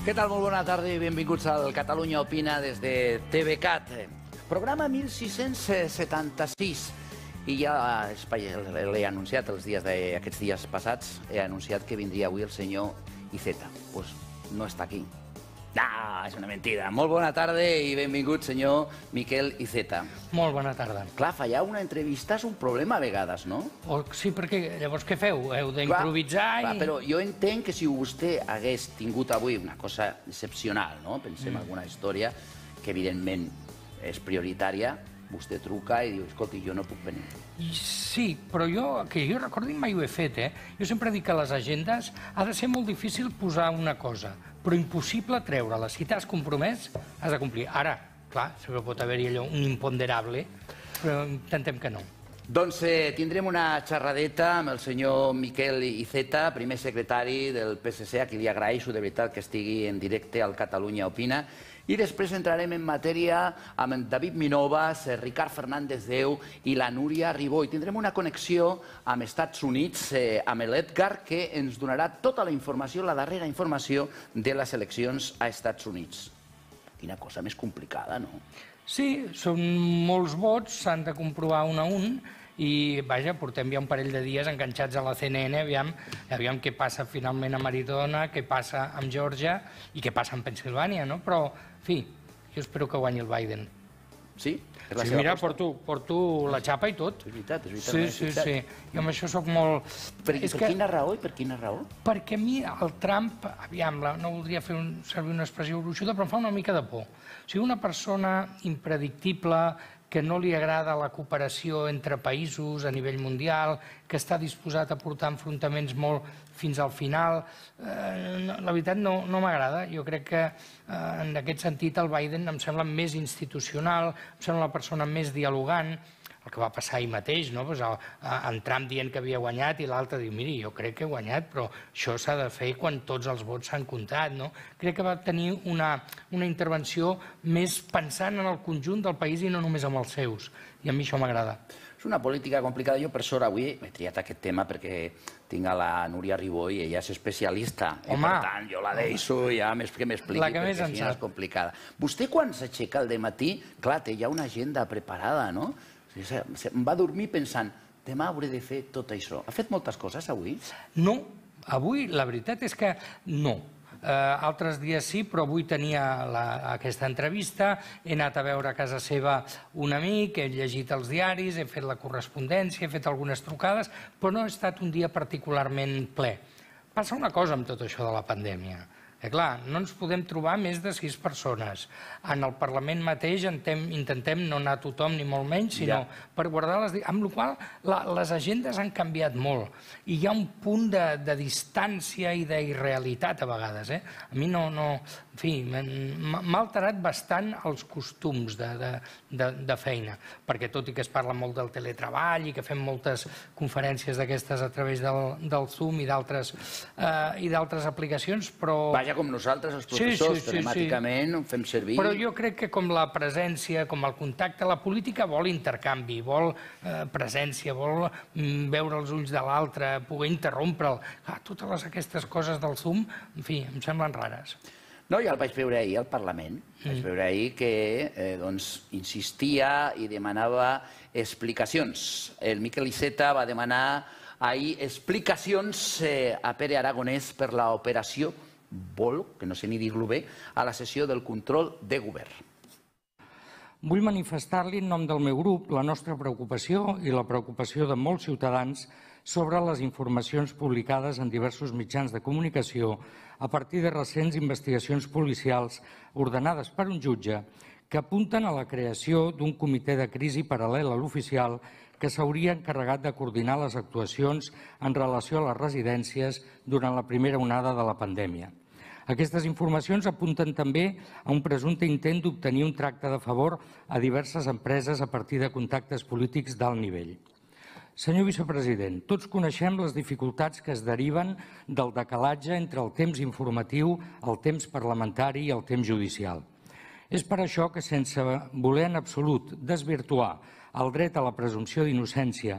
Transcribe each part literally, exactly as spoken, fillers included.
Què tal? Molt bona tarda i benvinguts al Catalunya Opina des de TVCAT. Programa mil sis-cents setanta-sis. I ja l'he anunciat els dies d'aquests dies passats, he anunciat que vindria avui el senyor Iceta. Doncs no està aquí. Ah, és una mentida. Molt bona tarda i benvingut, senyor Miquel Iceta. Molt bona tarda. Clar, fallar una entrevista és un problema a vegades, no? Sí, perquè llavors què feu? Heu d'improvisar i... Clar, però jo entenc que si vostè hagués tingut avui una cosa excepcional, no? Pensem en alguna història que evidentment és prioritària, vostè truca i diu, escolti, jo no puc venir. Sí, però jo, que jo recordi mai ho he fet, eh? Jo sempre dic que a les agendes ha de ser molt difícil posar una cosa, però impossible treure-la. Si t'has compromès, has de complir. Ara, clar, sempre pot haver-hi allò, un imponderable, però intentem que no. Doncs eh, tindrem una xerradeta amb el senyor Miquel Iceta, primer secretari del P S C, a qui li agraeixo de veritat que estigui en directe al Catalunya Opina, i després entrarem en matèria amb en David Minovas, Ricard Fernández Deu i la Núria Ribó. I tindrem una connexió amb Estats Units, eh, amb l'Edgar, que ens donarà tota la informació, la darrera informació de les eleccions a Estats Units. Quina cosa més complicada, no? Sí, són molts vots, s'han de comprovar un a un, i, vaja, portem ja un parell de dies enganxats a la C N N, aviam, aviam què passa finalment a Arizona, què passa amb Geòrgia i què passa amb Pennsilvània, no? Però, en fi, jo espero que guanyi el Biden. Sí? Sí, mira, porto, porto la xapa i tot. És veritat, és veritat. Sí, sí, sí. Jo amb això soc molt... Per, per que... quina raó i per quina raó? Perquè a mi el Trump, aviam, no voldria fer un, servir una expressió gruixuda, però em fa una mica de por. O sigui, una persona impredictible, que no li agrada la cooperació entre països a nivell mundial, que està disposat a portar enfrontaments molt fins al final. La veritat no m'agrada. Jo crec que en aquest sentit el Biden em sembla més institucional, em sembla la persona més dialogant. El que va passar ahir mateix, en Trump dient que havia guanyat i l'altre diu, miri, jo crec que he guanyat, però això s'ha de fer quan tots els vots s'han comptat. Crec que va tenir una intervenció més pensant en el conjunt del país i no només amb els seus, i a mi això m'agrada. És una política complicada. Jo, per sort, avui he triat aquest tema perquè tinc a la Núria Ribó i ella és especialista. I, per tant, jo la deixo ja que m'expliqui, perquè si no és complicada. Vostè, quan s'aixeca al dematí, clar, té ja una agenda preparada, no? Em va dormir pensant, demà hauré de fer tot això. Ha fet moltes coses avui? No, avui la veritat és que no. Altres dies sí, però avui tenia aquesta entrevista, he anat a veure a casa seva un amic, he llegit els diaris, he fet la correspondència, he fet algunes trucades, però no ha estat un dia particularment ple. Passa una cosa amb tot això de la pandèmia. Clar, no ens podem trobar més de sis persones. En el Parlament mateix intentem no anar a tothom ni molt menys, sinó per guardar les... Amb la qual cosa les agendes han canviat molt i hi ha un punt de distància i d'irrealitat a vegades. A mi no... En fi, m'ha alterat bastant els costums de feina, perquè tot i que es parla molt del teletreball i que fem moltes conferències d'aquestes a través del Zoom i d'altres aplicacions, però... com nosaltres, els professors, telemàticament ho fem servir. Però jo crec que com la presència, com el contacte, la política vol intercanvi, vol presència, vol veure els ulls de l'altre, poder interrompre'l. Totes aquestes coses del Zoom, en fi, em semblen rares. No, ja el vaig veure ahir al Parlament. Vaig veure ahir que insistia i demanava explicacions. El Miquel Iceta va demanar ahir explicacions a Pere Aragonès per l'operació Vol, que no sé ni dir-lo bé, a la sessió del control de govern. Vull manifestar-li en nom del meu grup la nostra preocupació i la preocupació de molts ciutadans sobre les informacions publicades en diversos mitjans de comunicació a partir de recents investigacions policials ordenades per un jutge que apunten a la creació d'un comitè de crisi paral·lel a l'oficial que s'hauria encarregat de coordinar les actuacions en relació a les residències durant la primera onada de la pandèmia. Aquestes informacions apunten també a un presumpte intent d'obtenir un tracte de favor a diverses empreses a partir de contactes polítics d'alt nivell. Senyor vicepresident, tots coneixem les dificultats que es deriven del decalatge entre el temps informatiu, el temps parlamentari i el temps judicial. És per això que, sense voler en absolut desvirtuar el dret a la presumpció d'innocència,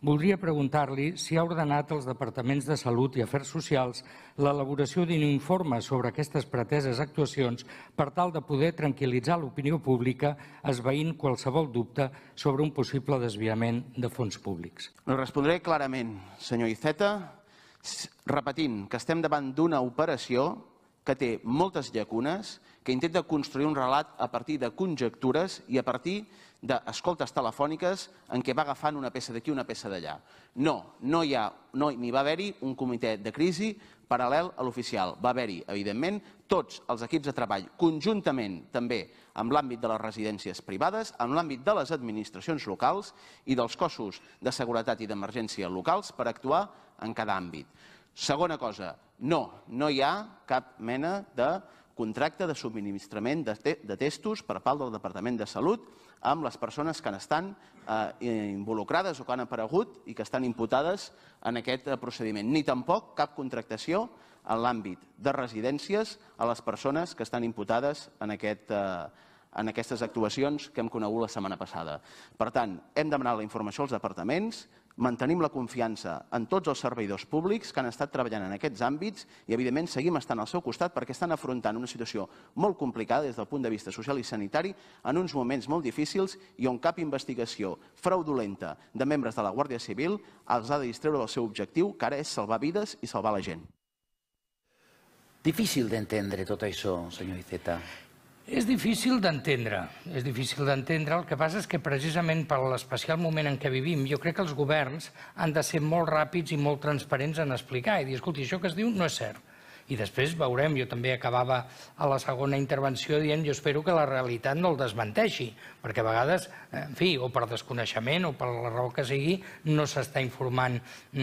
voldria preguntar-li si ha ordenat als departaments de Salut i Afers Socials l'elaboració d'un informe sobre aquestes preteses actuacions per tal de poder tranquil·litzar l'opinió pública esvaint qualsevol dubte sobre un possible desviament de fons públics. Li respondré clarament, senyor Iceta, repetint que estem davant d'una operació que té moltes llacunes, que intenta construir un relat a partir de conjectures i a partir d'escoltes telefòniques en què va agafant una peça d'aquí i una peça d'allà. No, no hi ha, no, ni va haver-hi un comitè de crisi paral·lel a l'oficial. Va haver-hi, evidentment, tots els equips de treball, conjuntament també amb l'àmbit de les residències privades, amb l'àmbit de les administracions locals i dels cossos de seguretat i d'emergència locals per actuar en cada àmbit. Segona cosa, no, no hi ha cap mena de contracte de subministrament de testos per part del Departament de Salut amb les persones que estan involucrades o que han aparegut i que estan imputades en aquest procediment. Ni tampoc cap contractació en l'àmbit de residències a les persones que estan imputades en aquestes actuacions que hem conegut la setmana passada. Per tant, hem demanat la informació als departaments, mantenim la confiança en tots els servidors públics que han estat treballant en aquests àmbits i, evidentment, seguim estant al seu costat perquè estan afrontant una situació molt complicada des del punt de vista social i sanitari en uns moments molt difícils i on cap investigació fraudulenta de membres de la Guàrdia Civil els ha de distreure del seu objectiu, que ara és salvar vides i salvar la gent. Difícil d'entendre tot això, senyor Iceta. És difícil d'entendre, és difícil d'entendre. El que passa és que precisament per l'especial moment en què vivim, jo crec que els governs han de ser molt ràpids i molt transparents en explicar i dir, escolti, això que es diu no és cert. I després veurem, jo també acabava a la segona intervenció dient jo espero que la realitat no el desmenteixi, perquè a vegades, en fi, o per desconeixement o per la raó que sigui, no s'està informant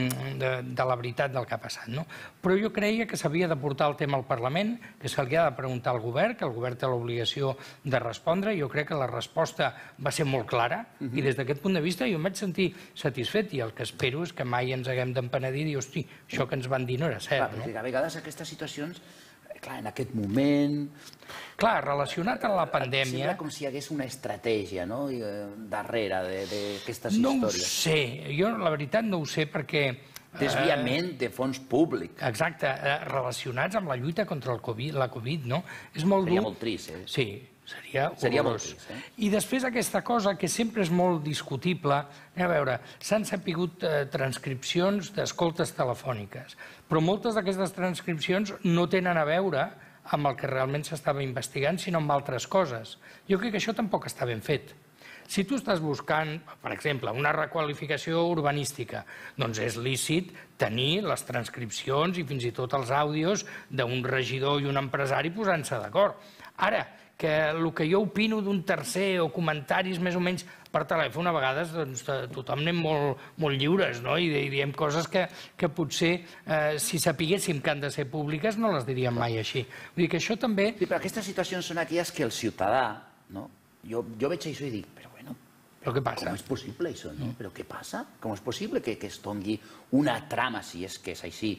de la veritat del que ha passat. Però jo creia que s'havia de portar el tema al Parlament, que se li ha de preguntar al govern, que el govern té l'obligació de respondre. Jo crec que la resposta va ser molt clara i des d'aquest punt de vista jo em vaig sentir satisfet i el que espero és que mai ens haguem d'empenedir i dir, hosti, això que ens van dir no era cert. A vegades aquestes situacions, clar, en aquest moment... Clar, relacionat amb la pandèmia... Sembla com si hi hagués una estratègia darrere d'aquestes històries. No ho sé, jo la veritat no ho sé perquè... Desviament de fons públics. Exacte, relacionats amb la lluita contra la Covid, no? És molt dur... Seria molt trist, eh? Sí, seria horrorós. Seria molt trist, eh? I després aquesta cosa que sempre és molt discutible, a veure, s'han sapigut transcripcions d'escoltes telefòniques, però moltes d'aquestes transcripcions no tenen a veure amb el que realment s'estava investigant, sinó amb altres coses. Jo crec que això tampoc està ben fet. Si tu estàs buscant, per exemple, una requalificació urbanística, doncs és lícit tenir les transcripcions i fins i tot els àudios d'un regidor i un empresari posant-se d'acord. Ara, que el que jo opino d'un tercer o comentaris més o menys per telèfon, a vegades tothom anem molt lliures i diem coses que potser si sapiguéssim que han de ser públiques no les diríem mai així. Vull dir que això també... Sí, però aquestes situacions són aquelles que el ciutadà, jo veig això i dic, però bueno, però què passa? Com és possible això, no? Però què passa? Com és possible que es doni una trama, si és que és així,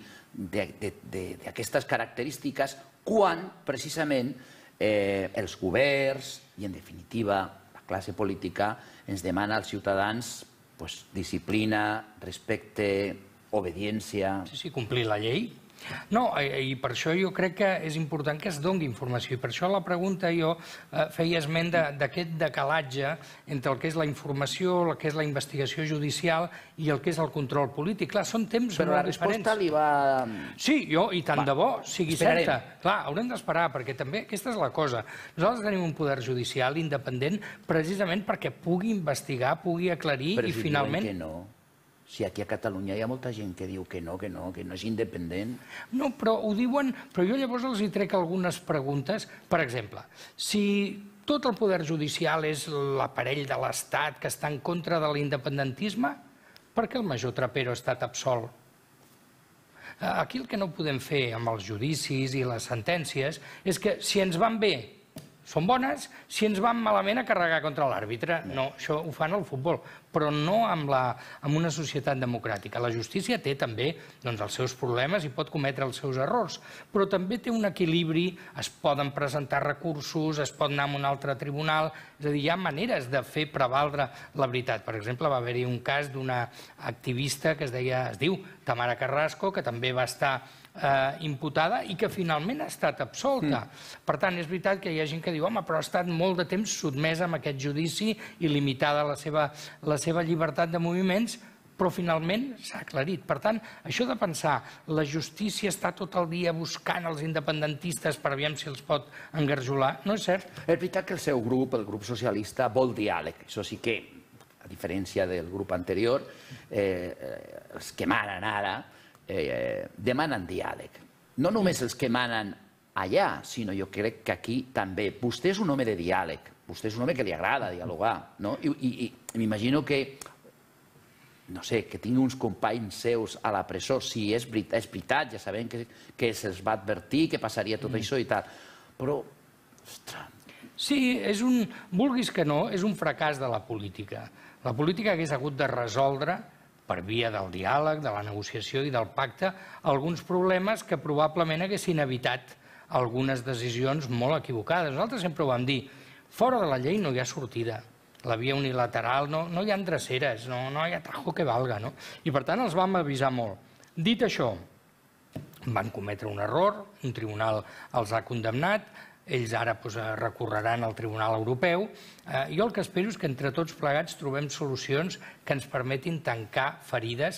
d'aquestes característiques, quan precisament els governs i, en definitiva, la classe política ens demana als ciutadans disciplina, respecte, obediència... Sí, sí, complir la llei. No, i per això jo crec que és important que es doni informació i per això la pregunta jo feia esment d'aquest decalatge entre el que és la informació, el que és la investigació judicial i el que és el control polític. Clar, són temps molt diferents. Però la resposta li va... Sí, jo, i tant de bo, sigui certa. Clar, haurem d'esperar, perquè també aquesta és la cosa. Nosaltres tenim un poder judicial independent precisament perquè pugui investigar, pugui aclarir i finalment... Però si diuen que no... Si aquí a Catalunya hi ha molta gent que diu que no, que no, que no és independent. No, però ho diuen... Però jo llavors els hi trec algunes preguntes. Per exemple, si tot el poder judicial és l'aparell de l'Estat que està en contra de l'independentisme, per què el major Trapero ha estat absolt? Aquí el que no podem fer amb els judicis i les sentències és que si ens van bé, són bones si ens van malament a carregar contra l'àrbitre. No, això ho fan al futbol, però no amb una societat democràtica. La justícia té també els seus problemes i pot cometre els seus errors, però també té un equilibri, es poden presentar recursos, es pot anar a un altre tribunal, és a dir, hi ha maneres de fer prevaldre la veritat. Per exemple, va haver-hi un cas d'una activista que es deia, es diu Tamara Carrasco, que també va estar imputada i que finalment ha estat absolta. Per tant, és veritat que hi ha gent que diu home, però ha estat molt de temps sotmesa a aquest judici i limitada la seva llibertat de moviments, però finalment s'ha aclarit. Per tant, això de pensar la justícia està tot el dia buscant els independentistes per veure si els pot engarjolar, no és cert. És veritat que el seu grup, el grup socialista, vol diàleg. Això sí que, a diferència del grup anterior, els que manen ara demanen diàleg. No només els que manen allà, sinó jo crec que aquí també. Vostè és un home de diàleg, vostè és un home que li agrada dialogar, no? I m'imagino que, no sé, que tingui uns companys seus a la presó, si és veritat, ja sabem que se'ls va advertir, que passaria tot això i tal, però, ostres... Sí, és un, vulguis que no, és un fracàs de la política. La política hagués hagut de resoldre per via del diàleg, de la negociació i del pacte, alguns problemes que probablement haguessin evitat algunes decisions molt equivocades. Nosaltres sempre ho vam dir, fora de la llei no hi ha sortida. La via unilateral, no hi ha dreceres, no hi ha trajo que valga. I per tant els vam avisar molt. Dit això, van cometre un error, un tribunal els ha condemnat, ells ara recorreran al Tribunal Europeu. Jo el que espero és que entre tots plegats trobem solucions que ens permetin tancar ferides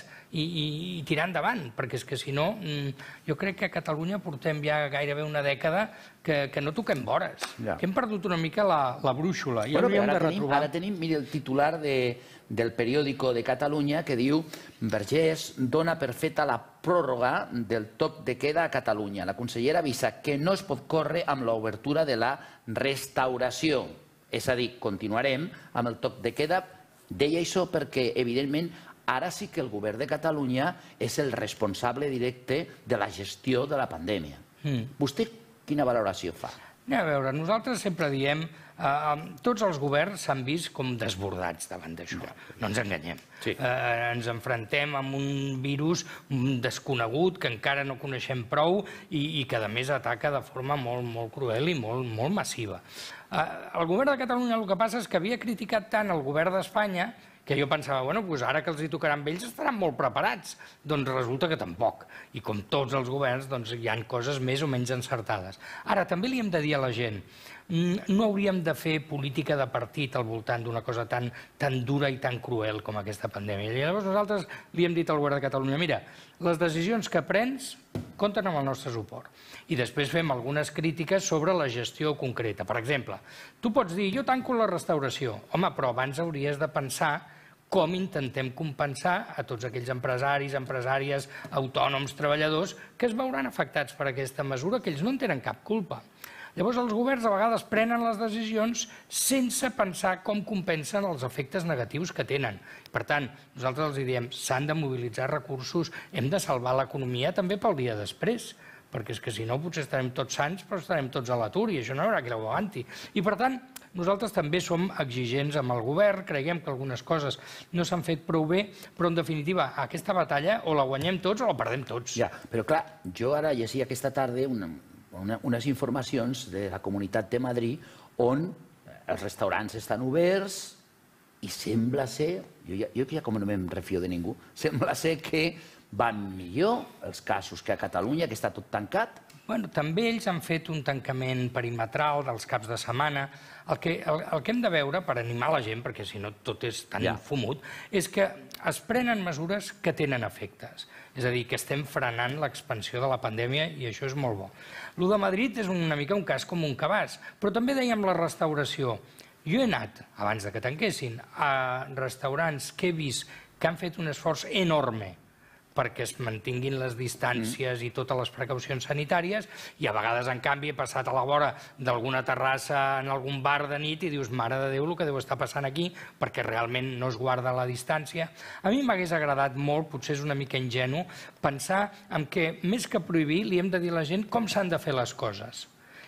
i tirar endavant, perquè és que si no, jo crec que a Catalunya portem ja gairebé una dècada que no toquem vores, que hem perdut una mica la brúixola i hauríem de retrobar. Ara tenim, mira, el titular del periòdico de Catalunya que diu Vergés dona per feta la pròrroga del toc de queda a Catalunya. La consellera avisa que no es pot córrer amb l'obertura de la restauració. És a dir, continuarem amb el toc de queda. Deia això perquè, evidentment, ara sí que el govern de Catalunya és el responsable directe de la gestió de la pandèmia. Vostè quina valoració fa? A veure, nosaltres sempre diem tots els governs s'han vist com desbordats davant d'això. No ens enganyem. Ens enfrontem amb un virus desconegut que encara no coneixem prou i que, a més, ataca de forma molt cruel i molt massiva. El govern de Catalunya el que passa és que havia criticat tant el govern d'Espanya que jo pensava, bueno, doncs ara que els hi tocarà amb ells estaran molt preparats. Doncs resulta que tampoc. I com tots els governs, doncs hi ha coses més o menys encertades. Ara, també li hem de dir a la gent, no hauríem de fer política de partit al voltant d'una cosa tan dura i tan cruel com aquesta pandèmia. I llavors nosaltres li hem dit al govern de Catalunya, mira, les decisions que prens compten amb el nostre suport. I després fem algunes crítiques sobre la gestió concreta. Per exemple, tu pots dir, jo tanco la restauració. Home, però abans hauries de pensar com intentem compensar a tots aquells empresaris, empresàries, autònoms, treballadors que es veuran afectats per aquesta mesura, que ells no en tenen cap culpa. Llavors, els governs a vegades prenen les decisions sense pensar com compensen els efectes negatius que tenen. Per tant, nosaltres els diem, s'han de mobilitzar recursos, hem de salvar l'economia també pel dia després, perquè és que si no potser estarem tots sants però estarem tots a l'atur i això no hi haurà qui ho aguanti. I per tant, nosaltres també som exigents amb el govern, creiem que algunes coses no s'han fet prou bé, però en definitiva aquesta batalla o la guanyem tots o la perdem tots. Ja, però clar, jo ara llegia aquesta tarda unes informacions de la Comunitat de Madrid on els restaurants estan oberts i sembla ser, jo ja com no me'n refio de ningú, sembla ser que van millor els casos que a Catalunya, que està tot tancat. Bueno, també ells han fet un tancament perimetral dels caps de setmana. El que hem de veure, per animar la gent, perquè si no tot és tan fumut, és que es prenen mesures que tenen efectes. És a dir, que estem frenant l'expansió de la pandèmia i això és molt bo. Lo de Madrid és una mica un cas com un cabàs, però també dèiem la restauració. Jo he anat, abans que tanquessin, a restaurants que he vist que han fet un esforç enorme perquè es mantinguin les distàncies i totes les precaucions sanitàries i a vegades, en canvi, he passat a la vora d'alguna terrassa en algun bar de nit i dius, mare de Déu, el que deu estar passant aquí, perquè realment no es guarda la distància. A mi m'hagués agradat molt, potser és una mica ingenu, pensar en que, més que prohibir, li hem de dir a la gent com s'han de fer les coses.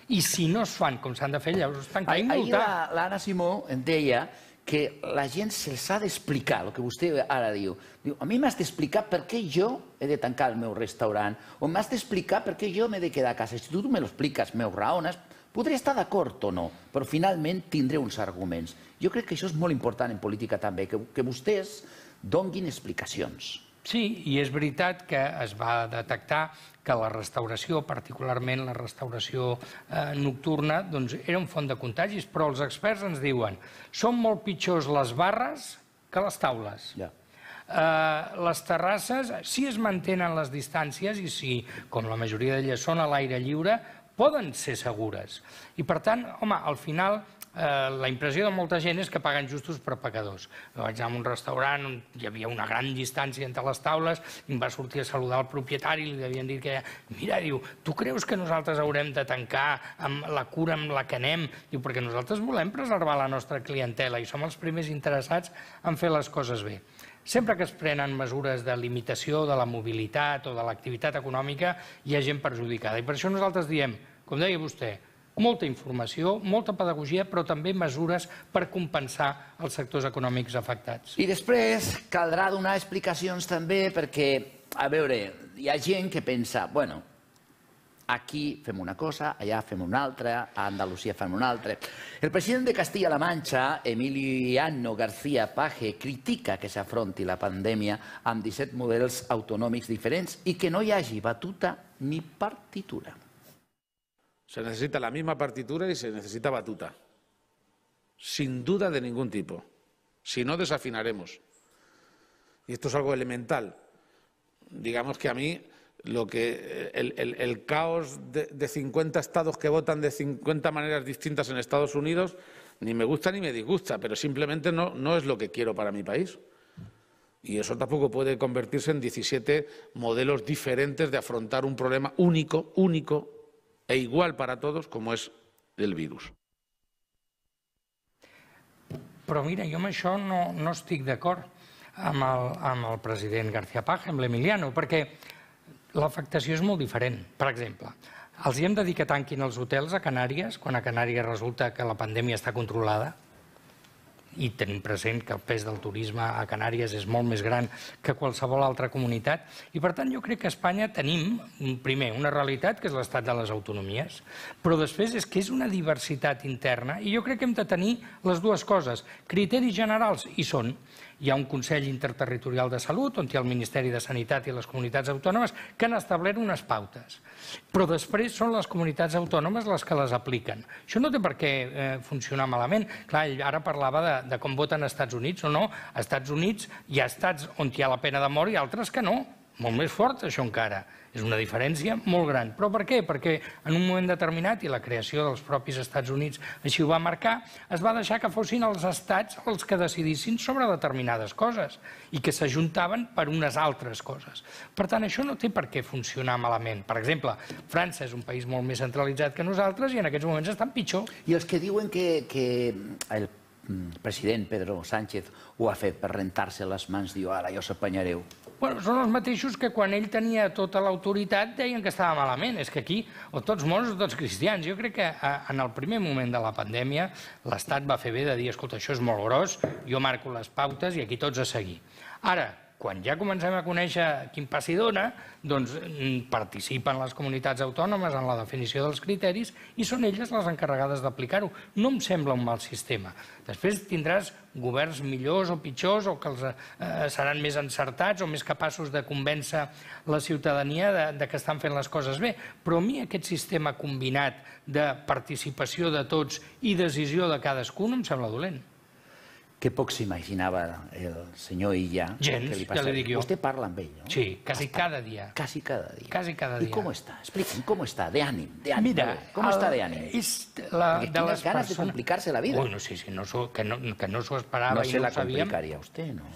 I si no es fan com s'han de fer, llavors estan caient Ahir multar. l'Anna Simó em deia que la gent se'ls ha d'explicar, el que vostè ara diu. Diu, a mi m'has d'explicar per què jo he de tancar el meu restaurant, o m'has d'explicar per què jo m'he de quedar a casa. Si tu me lo expliques, me ho raones, podré estar d'acord o no, però finalment tindré uns arguments. Jo crec que això és molt important en política també, que, que vostès donguin explicacions. Sí, i és veritat que es va detectar que la restauració, particularment la restauració eh, nocturna, doncs era un font de contagis, però els experts ens diuen són molt pitjors les barres que les taules. Ja. Eh, les terrasses, si es mantenen les distàncies i si, com la majoria d'elles són a l'aire lliure, poden ser segures. I per tant, home, al final Eh, la impressió de molta gent és que paguen justos per pecadors. Jo vaig anar a un restaurant on hi havia una gran distància entre les taules i em va sortir a saludar el propietari i li devien dir que, mira, diu, tu creus que nosaltres haurem de tancar amb la cura amb la que anem? Diu, perquè nosaltres volem preservar la nostra clientela i som els primers interessats en fer les coses bé. Sempre que es prenen mesures de limitació de la mobilitat o de l'activitat econòmica, hi ha gent perjudicada. I per això nosaltres diem, com deia vostè, molta informació, molta pedagogia, però també mesures per compensar els sectors econòmics afectats. I després caldrà donar explicacions també perquè, a veure, hi ha gent que pensa, bueno, aquí fem una cosa, allà fem una altra, a Andalusia fem una altra. El president de Castilla-La Mancha, Emiliano García Paje, critica que s'afronti la pandèmia amb disset models autonòmics diferents i que no hi hagi batuta ni partitura. Se necesita la misma partitura y se necesita batuta. Sin duda de ningún tipo. Si no, desafinaremos. Y esto es algo elemental. Digamos que a mí lo que el, el, el caos de, de cincuenta estados que votan de cincuenta maneras distintas en Estados Unidos ni me gusta ni me disgusta, pero simplemente no, no es lo que quiero para mi país. Y eso tampoco puede convertirse en diecisiete modelos diferentes de afrontar un problema único, único, e igual para todos com és el virus. Però mira, jo amb això no, no estic d'acord amb, el, amb el president García Paje, amb l'Emiliano, perquè l'afectació és molt diferent. Per exemple, els hi hem de dir que tanquin els hotels a Canàries, quan a Canàries resulta que la pandèmia està controlada, i tenim present que el pes del turisme a Canàries és molt més gran que qualsevol altra comunitat. I per tant jo crec que a Espanya tenim, primer, una realitat que és l'estat de les autonomies, però després és que és una diversitat interna i jo crec que hem de tenir les dues coses. Criteris generals hi són. Hi ha un Consell Interterritorial de Salut on hi ha el Ministeri de Sanitat i les comunitats autònomes que han establert unes pautes. Però després són les comunitats autònomes les que les apliquen. Això no té per què eh, funcionar malament. Clar, ell ara parlava de, de com voten als Estats Units o no. Als Estats Units hi ha estats on hi ha la pena de mort i altres que no. Molt més fort, això encara. És una diferència molt gran. Però per què? Perquè en un moment determinat, i la creació dels propis Estats Units així ho va marcar, es va deixar que fossin els estats els que decidissin sobre determinades coses i que s'ajuntaven per unes altres coses. Per tant, això no té per què funcionar malament. Per exemple, França és un país molt més centralitzat que nosaltres i en aquests moments estan pitjor. I els que diuen que, que el president Pedro Sánchez ho ha fet per rentar-se les mans, diu, ara jo s'apanyareu. Bueno, són els mateixos que quan ell tenia tota l'autoritat deien que estava malament. És que aquí, o tots morts o tots cristians. Jo crec que en el primer moment de la pandèmia l'Estat va fer bé de dir, escolta, això és molt gros, jo marco les pautes i aquí tots a seguir. Ara, quan ja comencem a conèixer quin pas hi dona, doncs participen les comunitats autònomes en la definició dels criteris i són elles les encarregades d'aplicar-ho. No em sembla un mal sistema. Després tindràs governs millors o pitjors o que els, eh, seran més encertats o més capaços de convèncer la ciutadania de, de que estan fent les coses bé. Però a mi aquest sistema combinat de participació de tots i decisió de cadascú no em sembla dolent. Que poc s'imaginava el senyor Illa. Gens, ja li dic jo. Vostè parla amb ell, no? Sí, quasi cada dia. Quasi cada dia. Quasi cada dia. I com està? Expliqui'm, com està? De ànim, de ànim. Mira, com està de ànim? Perquè quines ganes de complicar-se la vida. Bueno, sí, sí, que no s'ho esperava i no ho sabíem. No se la complicaria usted, ¿no?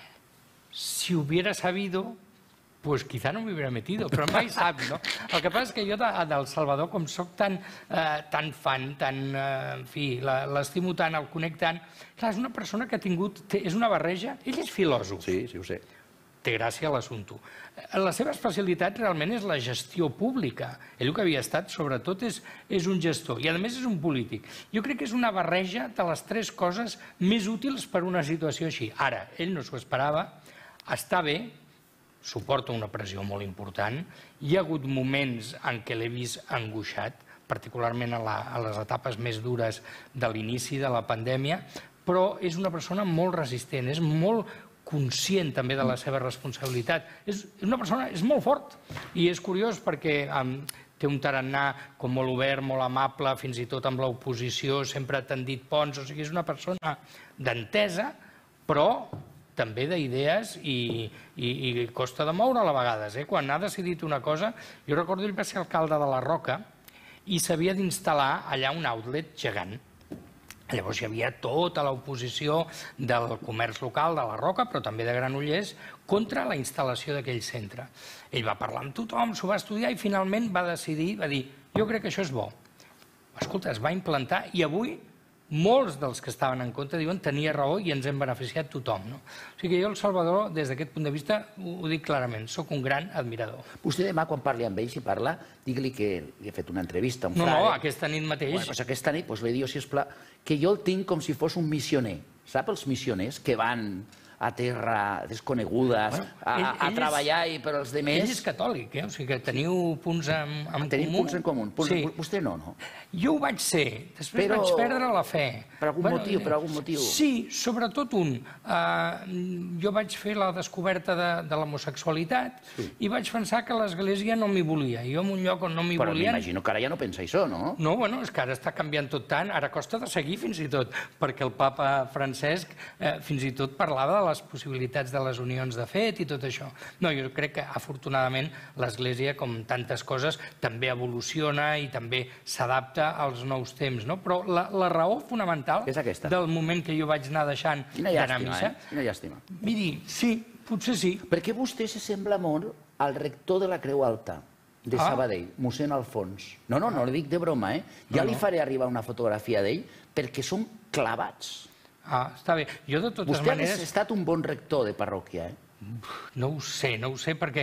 Si hubiera sabido, pues quizá no me hubiera metido, però mai sap, no? El que passa és que jo del Salvador, com soc tan fan, tan, en fi, l'estimo tant, el conec tant, clar, és una persona que ha tingut, és una barreja, ell és filòsof. Sí, sí ho sé. té gràcia l'assumpte. La seva especialitat realment és la gestió pública. Ell el que havia estat, sobretot, és un gestor i, a més, és un polític. Jo crec que és una barreja de les tres coses més útils per a una situació així. Ara, ell no s'ho esperava, està bé, suporta una pressió molt important, hi ha hagut moments en què l'he vist angoixat, particularment a les etapes més dures de l'inici de la pandèmia, però és una persona molt resistent, és molt conscient també de la seva responsabilitat. És una persona, és molt fort, i és curiós perquè té un tarannà com molt obert, molt amable, fins i tot amb l'oposició, sempre ha tendit ponts, o sigui, és una persona d'entesa, però també d'idees i costa de moure-la a vegades. Quan ha decidit una cosa, jo recordo que ell va ser alcalde de la Roca i s'havia d'instal·lar allà un outlet gegant. Llavors hi havia tota l'oposició del comerç local de la Roca, però també de Granollers, contra la instal·lació d'aquell centre. Ell va parlar amb tothom, s'ho va estudiar i finalment va decidir, va dir, jo crec que això és bo. Escolta, es va implantar i avui molts dels que estaven en contra diuen tenia raó i ens hem beneficiat tothom. O sigui que jo, el Salvador, des d'aquest punt de vista, ho dic clarament, soc un gran admirador. Vostè demà, quan parli amb ell, si parla, digui-li que li he fet una entrevista a un frare. No, no, aquesta nit mateix. Doncs aquesta nit li diu, sisplau, que jo el tinc com si fos un missioner. Sap els missioners que van a terra desconegudes, a treballar i per als demés? Ell és catòlic, o sigui que teniu punts en comú. Tenim punts en comú. Vostè no, no? Jo ho vaig ser, després vaig perdre la fe. Per algun motiu, per algun motiu? Sí, sobretot un. Jo vaig fer la descoberta de l'homosexualitat i vaig pensar que l'Església no m'hi volia. Jo en un lloc on no m'hi volien... Però m'imagino que ara ja no pensa això, no? No, bueno, és que ara està canviant tot tant, ara costa de seguir fins i tot, perquè el papa Francesc fins i tot parlava de les possibilitats de les unions de fet i tot això. No, jo crec que afortunadament l'Església, com tantes coses, també evoluciona i també s'adapta als nous temps, no? Però la raó fonamental del moment que jo vaig anar deixant d'anar a missa... Quina llàstima. Miri, sí, potser sí. Perquè vostè se sembla molt al rector de la Creu Alta de Sabadell, mossèn Alfons. No, no, no li dic de broma, eh? Ja li faré arribar una fotografia d'ell perquè són clavats. Ah, està bé. Jo, de totes maneres... Vostè ha estat un bon rector de parròquia, eh? No ho sé, no ho sé, perquè,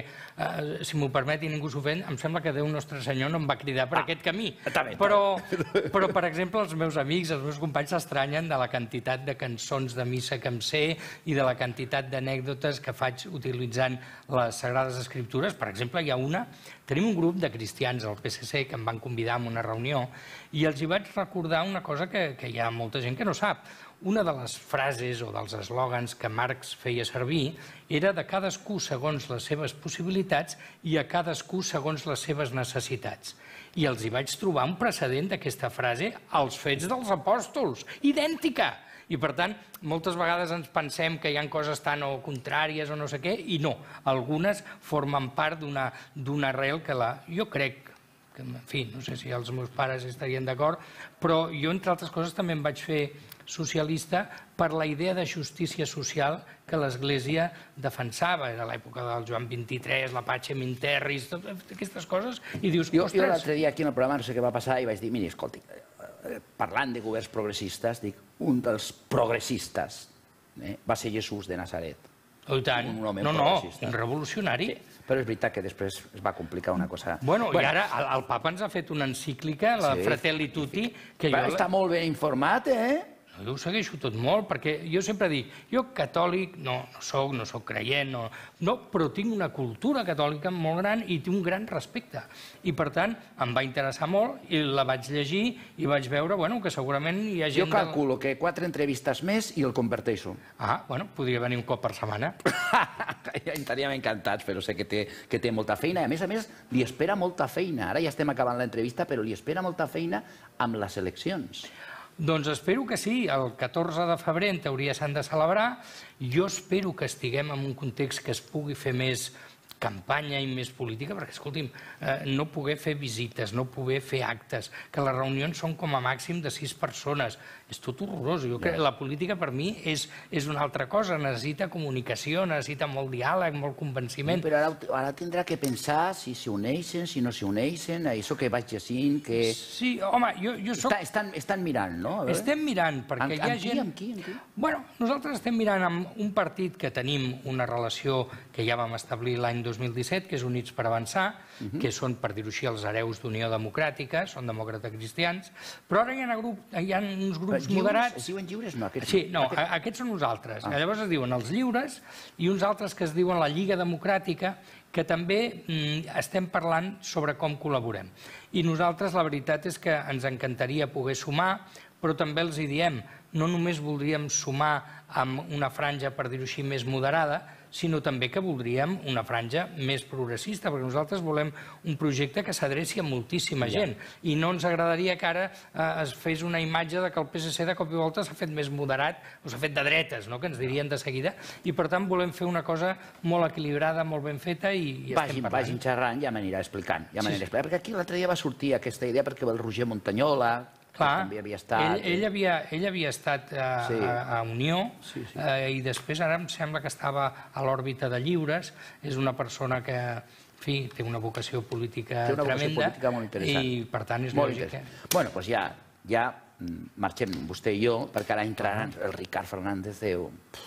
si m'ho permet i ningú s'ofèn, em sembla que Déu Nostre Senyor no em va cridar per aquest camí. Però, per exemple, els meus amics, els meus companys s'estranyen de la quantitat de cançons de missa que em sé i de la quantitat d'anècdotes que faig utilitzant les Sagrades Escriptures. Per exemple, hi ha una... Tenim un grup de cristians al P S C que em van convidar a una reunió i els hi vaig recordar una cosa que hi ha molta gent que no sap. Una de les frases o dels eslògans que Marx feia servir era de cadascú segons les seves possibilitats i a cadascú segons les seves necessitats. I els hi vaig trobar un precedent d'aquesta frase als Fets dels Apòstols, idèntica! I, per tant, moltes vegades ens pensem que hi ha coses tan o contràries o no sé què, i no. Algunes formen part d'una arrel que la... Jo crec que, en fi, no sé si els meus pares estarien d'acord, però jo, entre altres coses, també em vaig fer socialista per la idea de justícia social que l'Església defensava. Era l'època del Joan vint-i-tres, la Pace Minterris, totes aquestes coses, i dius, ostres... Jo l'altre dia aquí en el programa, no sé què va passar, i vaig dir, miri, escolti, parlant de governs progressistes, dic, un dels progressistes va ser Jesús de Nazaret. Oh, i tant. No, no, un revolucionari. Però és veritat que després es va complicar una cosa... Bueno, i ara el papa ens ha fet una encíclica, la Fratelli Tutti, que jo... Està molt ben informat, eh? Jo ho segueixo tot molt, perquè jo sempre dic, jo catòlic no soc, no soc creient, no, però tinc una cultura catòlica molt gran i tinc un gran respecte. I, per tant, em va interessar molt i la vaig llegir i vaig veure que segurament hi ha gent... Jo calculo que quatre entrevistes més i el converteixo. Ah, bueno, podria venir un cop per setmana. Ja estaríem encantats, però sé que té molta feina. A més a més, li espera molta feina. Ara ja estem acabant l'entrevista, però li espera molta feina amb les eleccions. Doncs espero que sí, el catorze de febrer en teoria s'han de celebrar. Jo espero que estiguem en un context que es pugui fer més campanya i més política, perquè, escolti'm, no poder fer visites, no poder fer actes, que les reunions són com a màxim de sis persones. És tot horrorós. Jo crec que la política, per mi, és una altra cosa. Necessita comunicació, necessita molt diàleg, molt convenciment. Però ara tindrà que pensar si s'uneixen, si no s'uneixen, això que vaig llegint, que... Sí, home, jo soc... Estan mirant, no? Estem mirant, perquè hi ha gent... Amb qui? Amb qui? Bueno, nosaltres estem mirant amb un partit que tenim una relació que ja vam establir l'any dos mil disset, que és Units per Avançar, que són, per dir-ho així, els hereus d'Unió Democràtica, són demòcrates cristians, però ara hi ha uns grups moderats... Es diuen lliures? No, aquests... Sí, no, aquests són uns altres. Llavors es diuen els lliures i uns altres que es diuen la Lliga Democràtica, que també estem parlant sobre com col·laborem. I nosaltres la veritat és que ens encantaria poder sumar, però també els hi diem, no només voldríem sumar amb una franja, per dir-ho així, més moderada, sinó també que voldríem una franja més progressista, perquè nosaltres volem un projecte que s'adreci a moltíssima gent, i no ens agradaria que ara es fes una imatge que el P S C de cop i volta s'ha fet més moderat, o s'ha fet de dretes, que ens dirien de seguida, i per tant volem fer una cosa molt equilibrada, molt ben feta, i estem parlant. Vagin xerrant, ja m'anirà explicant, perquè aquí l'altre dia va sortir aquesta idea perquè el Roger Montanyola... Clar, ell havia estat a Unió i després ara em sembla que estava a l'òrbita de Lliures. És una persona que, en fi, té una vocació política tremenda i, per tant, és lògic. Bé, doncs ja marxem vostè i jo, perquè ara entrarà el Ricard Fernández de...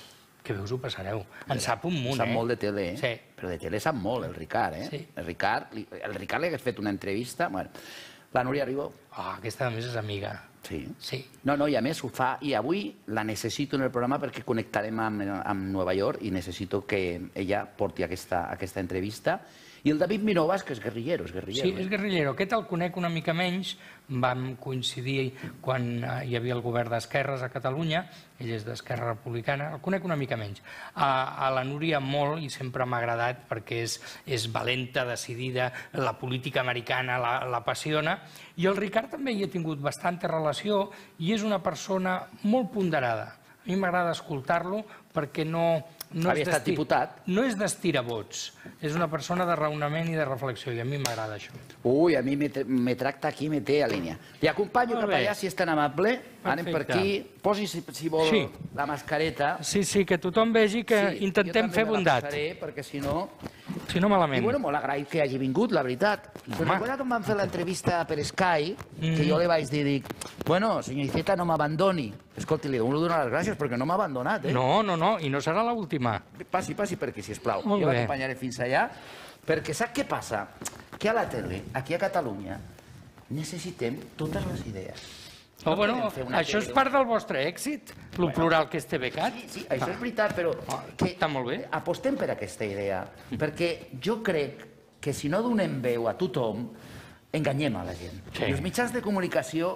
Que bé us ho passareu. En sap un munt, eh? Sap molt de tele, eh? Però de tele sap molt, el Ricard, eh? El Ricard li hagués fet una entrevista... La Núria Ribó. Ah, aquesta a més és amiga. Sí? Sí. No, no, i a més ho fa, i avui la necessito en el programa perquè connectarem amb Nova York i necessito que ella porti aquesta entrevista. I el David Minovas, que és guerrillero, és guerrillero. Sí, és guerrillero. Aquest el conec una mica menys. Vam coincidir quan hi havia el govern d'esquerres a Catalunya. Ell és d'Esquerra Republicana. El conec una mica menys. A la Núria molt, i sempre m'ha agradat perquè és valenta, decidida, la política americana l'apassiona. I el Ricard també hi ha tingut bastanta relació i és una persona molt ponderada. A mi m'agrada escoltar-lo perquè no... Havia estat diputat. No és d'estirabots, és una persona de raonament i de reflexió, i a mi m'agrada això. Ui, a mi me tracta aquí, me té a línia. Li acompanyo cap allà, si és tan amable. Anem per aquí. Posi, si vol, la mascareta. Sí, sí, que tothom vegi que intentem fer bondat. Jo també me la passaré, perquè si no... Si no, malament. I bueno, molt agraït que hagi vingut, la veritat. Però recorda quan vam fer l'entrevista per Sky, que jo li vaig dir, dic, bueno, senyor Iceta, no m'abandoni. Escolti, li dono les gràcies perquè no m'ha abandonat, eh? No, no, no, i no serà l'última. Passi, passi per aquí, sisplau. Jo l'acompanyaré fins allà, perquè sap què passa? Que a la tele, aquí a Catalunya, necessitem totes les idees. Oh, bueno, això és part del vostre èxit, el plural que és T V C A T. Sí, sí, això és veritat, però està molt bé. Apostem per aquesta idea, perquè jo crec que si no donem veu a tothom, enganyem a la gent. I els mitjans de comunicació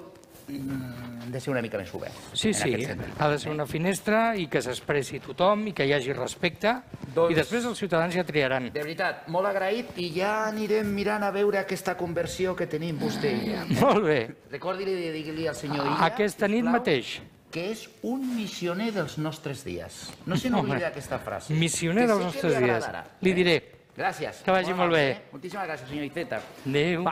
han de ser una mica més oberts. Sí, sí, ha de ser una finestra i que s'expressi tothom i que hi hagi respecte i després els ciutadans ja triaran. De veritat, molt agraït i ja anirem mirant a veure aquesta conversió que tenim vostè i jo. Molt bé. Recordi-li de dir-li al senyor Illa, aquesta nit mateix, que és un missioner dels nostres dies. No se n'oblida aquesta frase. Missioner dels nostres dies. Li diré. Gràcies. Que vagi molt bé. Moltíssimes gràcies, senyor Iceta. Adéu.